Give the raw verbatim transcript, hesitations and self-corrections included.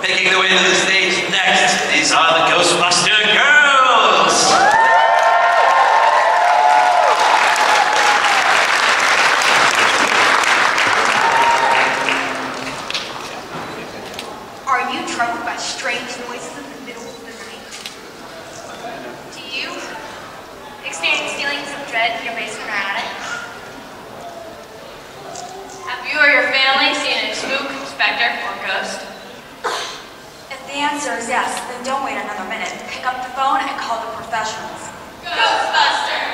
Making the way to the stage next, these are the Ghostbuster girls! Are you troubled by strange noises in the middle of the night? Do you experience feelings of dread in your basement or attic? Have you or your family seen a spook, specter, or ghost? If the answer is yes, then don't wait another minute. Pick up the phone and call the professionals. Ghostbusters!